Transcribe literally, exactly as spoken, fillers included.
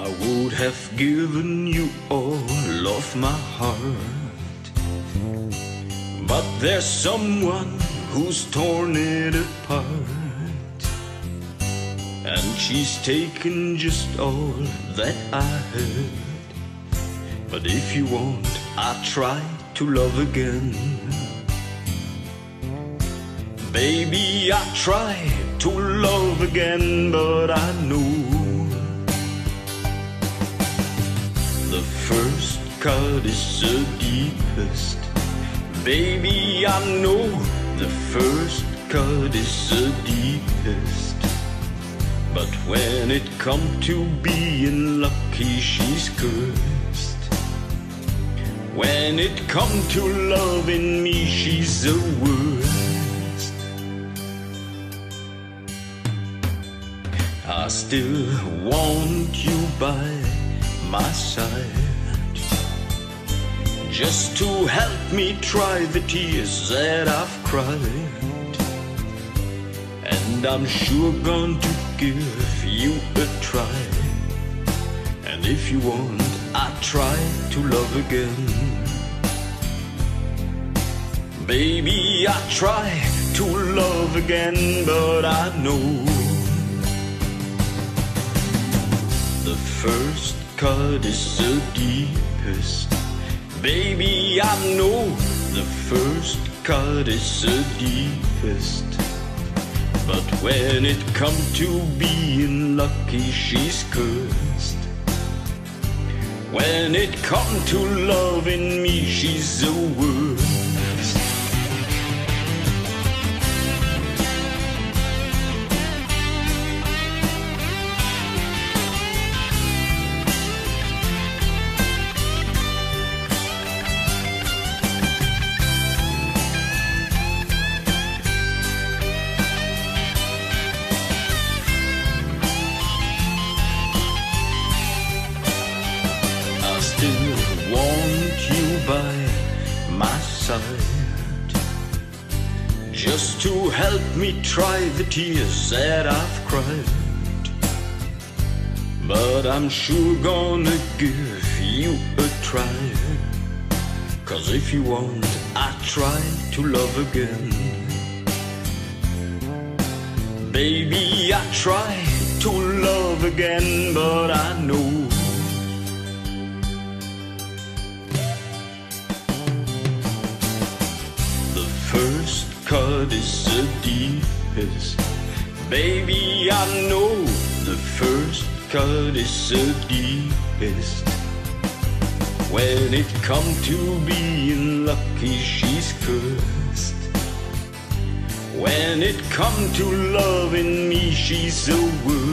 I would have given you all of my heart, but there's someone who's torn it apart, and she's taken just all that I had. But if you want, I'll try to love again. Baby, I try to love again, but I know the first cut is the deepest. Baby, I know the first cut is the deepest. But when it come to being lucky, she's cursed. When it come to loving me, she's the worst. I still want you by my side, just to help me dry the tears that I've cried. And I'm sure going to give you a try. And if you want, I'll try to love again. Baby, I try to love again, but I know the first cut is the deepest. Baby, I know the first cut is the deepest. But when it come to being lucky, she's cursed. When it come to loving me, she's the worst. Want you by my side, just to help me dry the tears that I've cried. But I'm sure gonna give you a try, 'cause if you want, I'll try to love again. Baby, I try to love again, but I know first cut is the deepest. Baby, I know the first cut is the deepest. When it come to being lucky, she's cursed. When it come to loving me, she's the worst.